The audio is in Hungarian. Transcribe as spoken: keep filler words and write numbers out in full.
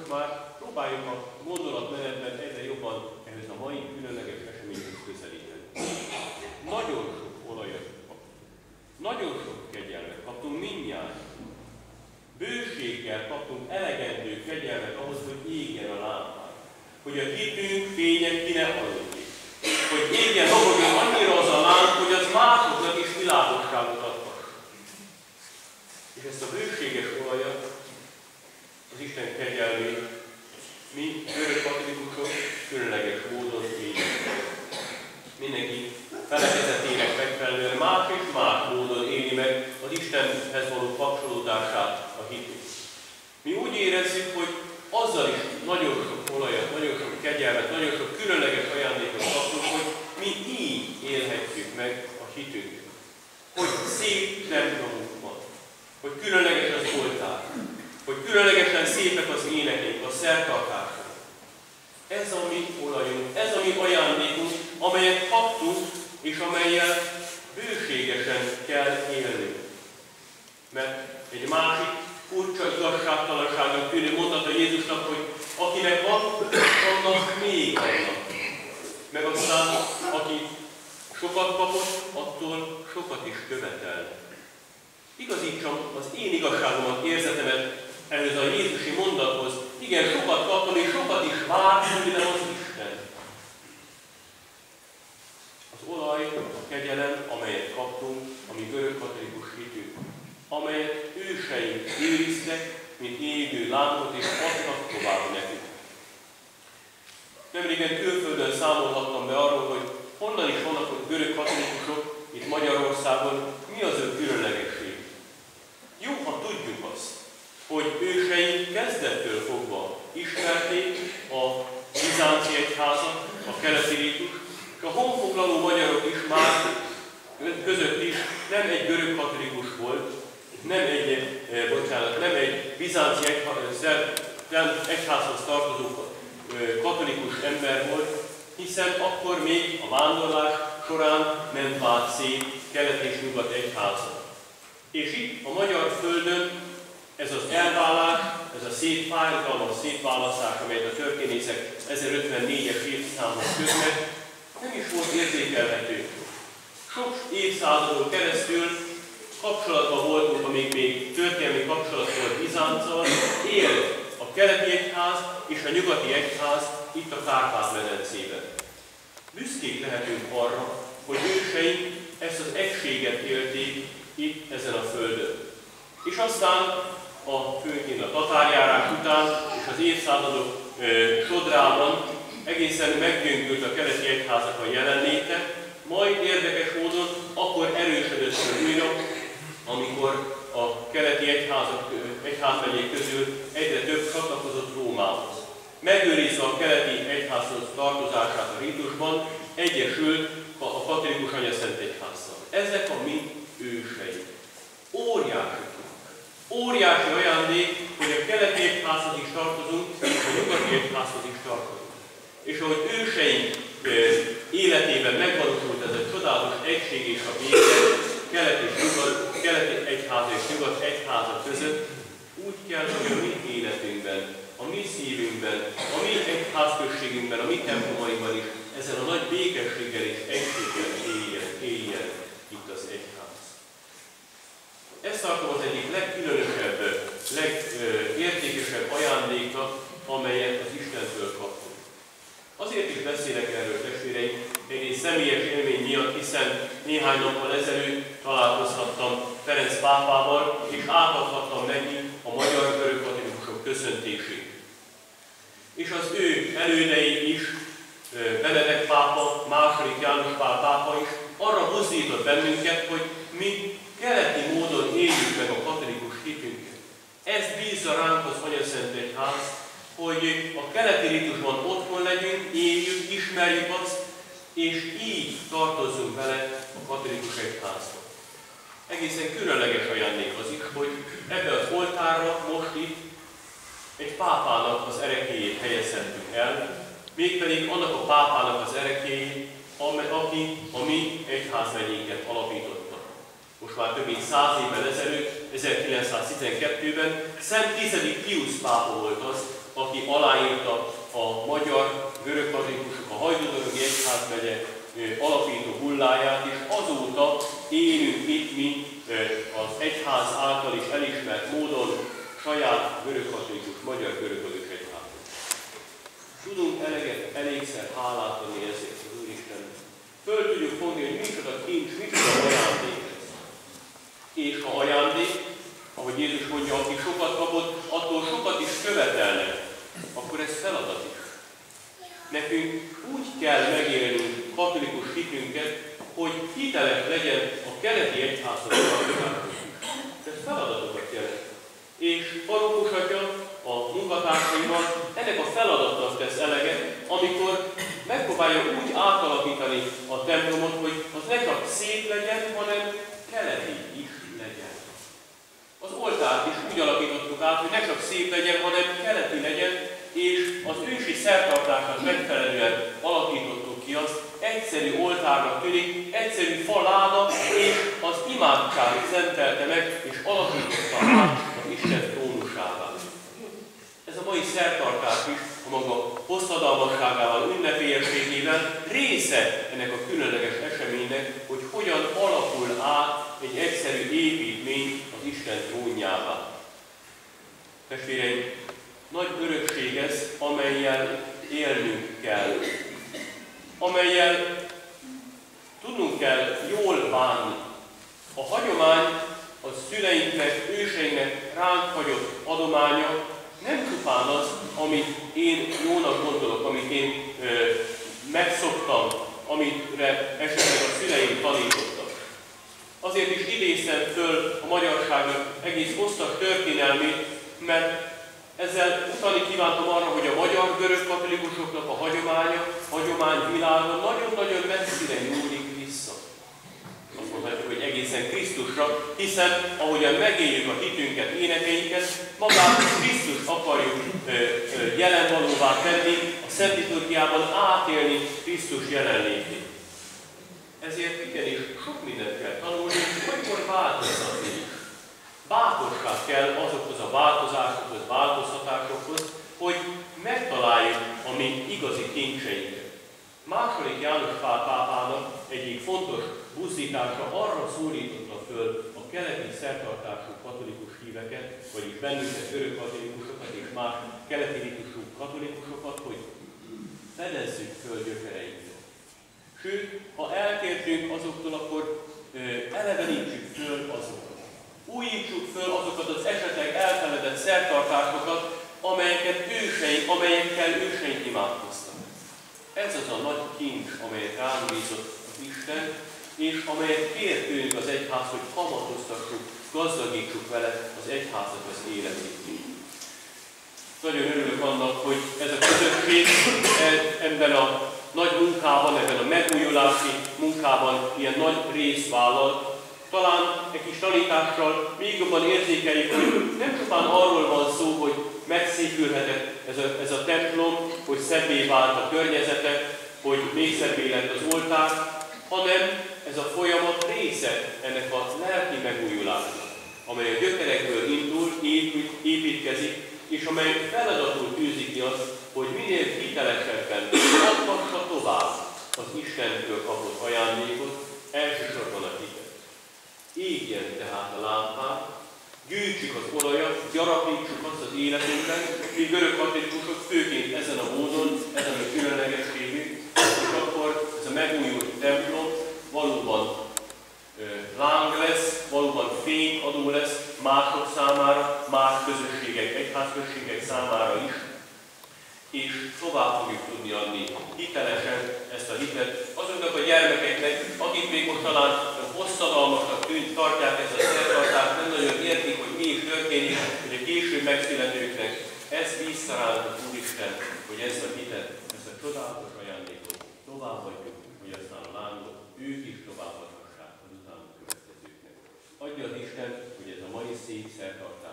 most már próbáljuk a gondolatmenetben egyre jobban ehhez a mai különleges eseményhez közelíteni. Nagyon sok olajat kaptunk. Nagyon sok kegyelmet kaptunk mindjárt. Bőséggel kaptunk elegendő kegyelmet ahhoz, hogy égjen a lámpánk. Hogy a hitünk fénye ki ne haludjék. Hogy égjen magadjon annyira az a láng, hogy az másoknak is világosságot adhat. És ezt a bőséges olajat, az Isten kegyelmét mi, görög katolikusok, különleges módon éljük. Mindenki felekezetének megfelelően más és más módon éli meg az Istenhez való kapcsolódását, a hitét. Mi úgy érezzük, hogy azzal is nagyon sok olajat, nagyon sok kegyelmet, nagyon sok különleges ajándékot kaptunk, hogy mi így élhetjük meg a hitünket. Hogy szép templomunk van, hogy különleges az oltár, hogy különlegesen szépek az énekeink, a szertartások. Ez a mi olajunk, ez a mi ajándékunk, amelyet kaptunk, és amellyel bőségesen kell élni. Mert egy másik furcsa igazságtalanságnak tűnő mondata Jézusnak, hogy akinek van, annak még adnak. Meg aztán, aki sokat kapott, attól sokat is követel. Igazítsam az én igazságomat, érzetemet ehhez a jézusi mondathoz. Igen, sokat kaptam, és sokat is vár tőlem az Isten. Az olaj, a kegyelem, amelyet kaptunk, ami görög katolikus hitünk, amelyet őseink őriztek, mint égő lámpot, és adtak tovább nekünk. Nemrégen külföldön számolhattam be arról, hogy honnan is vannak a görög katolikusok itt Magyarországon, mi az ő különlegesség. Jó, ha tudjuk azt, hogy őseink kezdettől fogva ismerték a bizánci egyházat, a keleti rítus, és a honfoglaló magyarok is már között is nem egy görög katolikus volt, nem egy, eh, bocsánat, nem egy bizánci egyházhoz tartozó katolikus ember volt, hiszen akkor még a vándorlás során nem vált szét kelet és nyugat egyházat. És itt a magyar földön ez az elválás, ez a szép fájdalmas szétválasztás, amelyet a történészek ezerötvennégyes évszámhoz kötnek, nem is volt érzékelhető. Sok évszázadon keresztül kapcsolatban voltunk, amíg még történelmi kapcsolat volt Bizánccal, élt a keleti egyház és a nyugati egyház itt a Kárpát-medencében. Büszkék lehetünk arra, hogy őseink ezt az egységet élték itt ezen a földön. És aztán a főként a tatárjárás után és az évszázadok ö, sodrában egészen meggyöngült a keleti egyházak a jelenléte, majd érdekes módon akkor erősödött fel újra, amikor a keleti egyházak, egyházmegyék közül egyre több csatlakozott Rómához. Megőrizve a keleti egyházhoz tartozását a rítusban, egyesült a katolikus anyaszent egyházzal. Ezek a mi őseink. Óriási, óriási ajándék, hogy a keleti egyházhoz is tartozunk, és a nyugati egyházhoz is tartozunk. És ahogy őseink életében megvalósult ez a csodálatos egység és a béke, kelet és nyugat, keleti egyháza és nyugat egyháza között, úgy kell, hogy a mi életünkben, a mi szívünkben, a mi egyházközségünkben, a mi templomainkban is ezen a nagy békességgel és egységgel éljen, éljen itt az egyház. Ezt tartom az egyik legkülönösebb, legértékesebb ajándéknak, amelyet az Istentől kaptunk. Azért is beszélek erről, testvéreim, egy személyes élmény miatt, hiszen néhány nappal ezelőtt találkozhattam Ferenc pápával, és átadhattam neki a magyar görög katolikusok köszöntését. És az ő elődei is, Benedek pápa, második János Pál pápa is arra buzdított bennünket, hogy mi keleti módon éljük meg a katolikus hitünket. Ez bízza ránk az Anyaszent Egyház, hogy a keleti rítusban otthon legyünk, éljük, ismerjük azt, és így tartozzunk vele a katolikus egyházba. Egészen különleges ajándék az is, hogy ebbe az oltárra most itt egy pápának az erekéjét helyezhettük el, mégpedig annak a pápának az erekéjét, aki a mi egyházmegyénket alapította. Most már több mint száz évvel ezelőtt, ezerkilencszáztizenkettőben Szent tizedik Piusz pápa volt az, aki aláírta a magyar görögkatolikusok, a Hajdúdorogi Egyházmegye alapító hulláját, és azóta élünk itt mi az egyház által is elismert módon saját görögkatolikus, magyar görögkatolikus egyház. Tudunk eleget, elégszer hálát adni ezért az Úristennek. Föl tudjuk fogni, hogy micsoda kincs, micsoda ajándék ez. És ha ajándék, ahogy Jézus mondja, aki sokat kapott, attól sokat is követelnek, akkor ez feladat is. Nekünk úgy kell megélnünk katolikus hitünket, hogy hiteles legyen a keleti egyházhoz tartozásunk is. Ez feladatokat jelent. És parókus atya a munkatársaival ennek a feladatnak tesz eleget, amikor megpróbálja úgy átalakítani a templomot, hogy az ne csak szép legyen, hanem keleti is legyen. Az oltárt is úgy alakítottuk át, hogy ne csak szép legyen, hanem keleti legyen, és az ősi szertartásnak megfelelően alakítottuk ki azt, egyszerű oltárnak tűnik, egyszerű faláda, és az imádság szentelte meg, és alakította át az Isten trónusává. Ez a mai szertartás is a maga hosszadalmasságával, ünnepélyességével része ennek a különleges eseménynek, hogy hogyan alakul át egy egyszerű építmény az Isten trónjává. Testvéreim, nagy örökség ez, amellyel élnünk kell, amellyel tudnunk kell jól bánni. A hagyomány a szüleinknek, őseinknek ránk hagyott adománya nem csupán az, amit én jónak gondolok, amit én ö, megszoktam, amire esetleg a szüleim tanítottak. Azért is idéztem föl a magyarságnak egész hosszas történelmét, mert ezzel utalni kívántam arra, hogy a magyar görögkatolikusoknak a hagyománya, hagyományvilága nagyon-nagyon messzire nyúlik vissza. Azt mondhatjuk, hogy egészen Krisztusra, hiszen ahogyan megéljük a hitünket, énekeinket, magát Krisztust akarjuk ö, ö, jelenvalóvá tenni, a Szent Liturgiában átélni Krisztus jelenlétét. Ezért igenis sok mindent kell tanulni, olykor változtatni is. Bátorság kell azokhoz a változásokhoz, változtatásokhoz, hogy megtaláljuk a mi igazi kincseinket. Második János Pál pápának egyik fontos buzdítása arra szólította föl a keleti szertartású katolikus híveket, vagyis bennünket görög katolikusokat és más keleti ritusú katolikusokat, hogy fedezzük föl gyökereinket. Sőt, ha eltértünk azoktól, akkor ö, elevenítsük föl azokat. Újítsuk föl azokat az esetleg elfeledett szertartásokat, amelyeket őseink, amelyekkel őseink imádkoztak. Ez az a nagy kincs, amelyet ránk bízott az Isten, és amelyet kér tőlünk az egyház, hogy kamatoztassuk, gazdagítsuk vele az egyháznak az életét. Nagyon örülök annak, hogy ez a közösség ebben a nagy munkában, ebben a megújulási munkában ilyen nagy részt vállal. Talán egy kis tanítással még jobban érzékeljük, hogy nem csupán arról van szó, hogy megszépülhetett ez a, ez a templom, hogy szebbé vált a környezete, hogy még szebbé lett az oltár, hanem ez a folyamat része ennek a lelki megújulásnak, amely a gyökerekből indul, épít, építkezik, és amely feladatul tűzi ki azt, hogy minél hitelesebben adhassa tovább az Istentől kapott ajándékot, elsősorban a hitet. Égjen tehát a lámpán, gyűjtsük az olajat, gyarapítsuk azt az életünkben, mi görög katolikusok főként ezen a módon, ezen a különlegességű, és akkor ez a megújult templom valóban ö, láng lesz, valóban fényadó lesz mások számára, más közösségek, egyházközségek számára is, és tovább fogjuk tudni adni hitelesen ezt a hitet azoknak a gyermekeknek, akik még most talán hosszadalmasnak tűnt, tartják ezt a szertartást, nem nagyon értik, hogy mi is történik, hogy a később megszületőknek ez visszarállt az Úristen, hogy ezt a hitet, ezt a csodálatos ajándékot továbbadjuk, hogy aztán a lángot ők is továbbadhassák az utánuk következőknek. Adja az Isten, hogy ez a mai szép szertartás